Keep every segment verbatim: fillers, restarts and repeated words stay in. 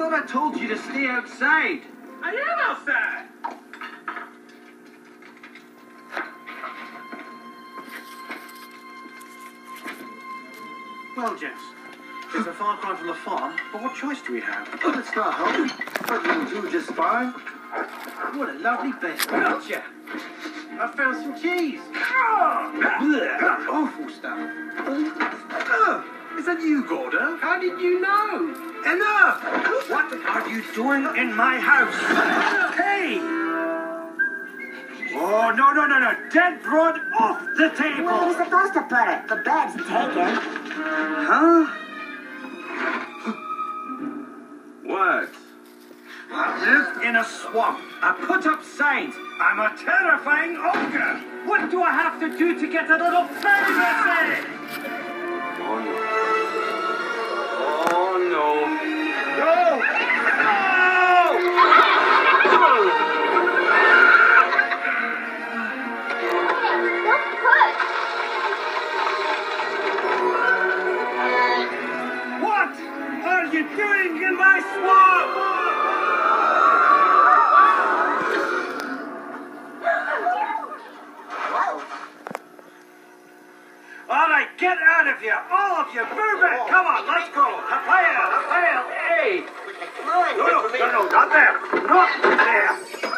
thought I told you to stay outside. I am outside. Well, gents, it's a far cry from the farm, but what choice do we have? Well, it's not home. But you'll do just fine. What a lovely bed. Gotcha. I found some cheese. Blech, awful stuff. Oh, is that you, Gordo? How did you know? Enough! What are you doing in my house? Hey! Oh, no, no, no, no. Dead broad off the table. Where are you supposed to put it? The bed's taken. Huh? What? I live in a swamp. I put up signs. I'm a terrifying ogre. What do I have to do to get a little privacy? Oh, no. Oh, no. No! Don't push. What are you doing in my swamp? All right, get out of here, all of you. Move it. Come on, let's go. Raphael, Raphael, hey. No, no, no, no, not there. Not there.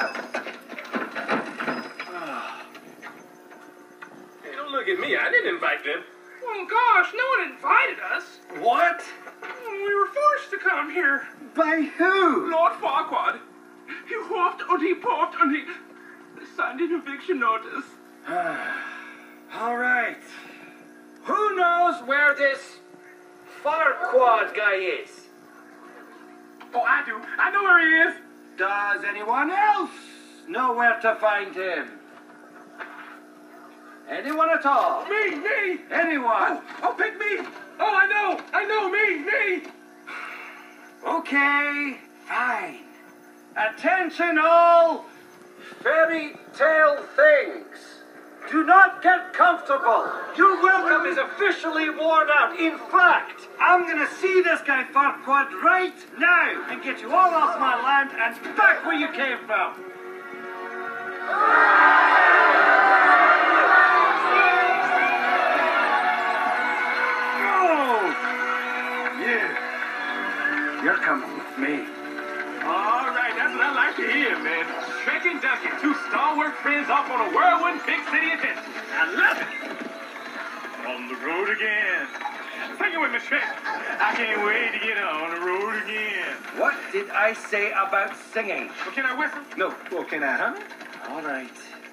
Hey, don't look at me. I didn't invite them. Oh, gosh, no one invited us. What? We were forced to come here. By who? Lord Farquaad. He huffed and he puffed and he signed an eviction notice. All right. Who knows where this Farquaad guy is? Oh, I do. I know where he is. Does anyone else know where to find him? Anyone at all? Me, me. Anyone? Oh, oh, pick me. Oh, I know. I know. Me, me. Okay, fine. Attention all fairy tale things. Do not get comfortable. Your welcome is officially worn out. In fact, I'm going to see this guy Farquaad right now and get you all off my land and back where you came from. Oh! You. You're coming with me. All right, that's what I like to hear, man. Shrek and Ducky, two stalwart friends off on a whirlwind big city adventure. I love it. On the road again. Sing it with me, Shrek. I can't wait to get on the road again. What did I say about singing? Well, can I whistle? No. Well, can I, huh? All right.